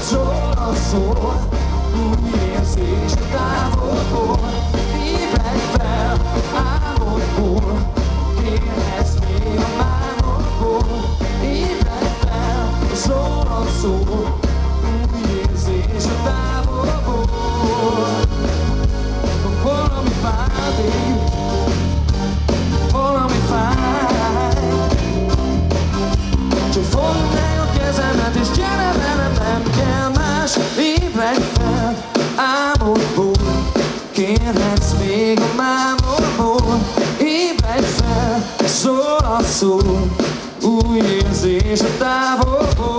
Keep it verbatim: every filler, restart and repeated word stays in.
Rólad szól, új érzés a távolból. Ébredj fel álmodból, kérhetsz még a mámokból. Ébredj fel, rólad szól, új érzés a távolból. Valami fáj, valami fáj. Csak fogd meg a kezemet és gyere velem, nem kell más. Ébredj fel álmodból, kérhetsz még a mámodból. Ébredj fel, szól a szó, új érzés a távolból.